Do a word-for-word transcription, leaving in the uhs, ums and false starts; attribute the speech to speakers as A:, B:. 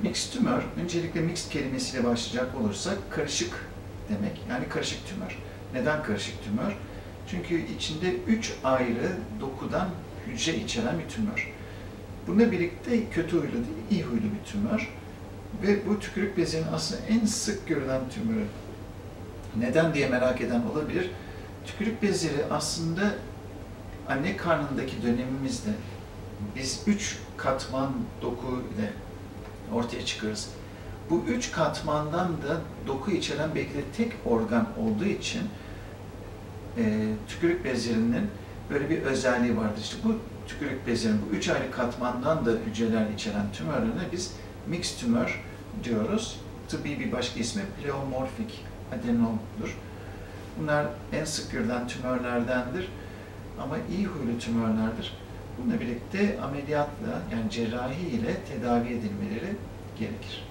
A: Mixed tümör, öncelikle mixed kelimesiyle başlayacak olursak karışık demek. Yani karışık tümör. Neden karışık tümör? Çünkü içinde üç ayrı dokudan hücre içeren bir tümör. Bununla birlikte kötü huylu değil, iyi huylu bir tümör. Ve bu tükürük bezinin aslında en sık görülen tümörü. Neden diye merak eden olabilir. Tükürük bezleri aslında anne karnındaki dönemimizde biz üç katman doku ile ortaya çıkarız. Bu üç katmandan da doku içeren belki de tek organ olduğu için e, tükürük bezlerinin böyle bir özelliği vardır. İşte bu tükürük bezlerinin bu üç ayrı katmandan da hücreler içeren tümörlerine biz mixed tümör diyoruz. Tıbbi bir başka ismi pleomorfik adenomdur. Bunlar en sık görülen tümörlerdendir ama iyi huylu tümörlerdir. Bununla birlikte ameliyatla yani cerrahi ile tedavi edilmeleri gerekir.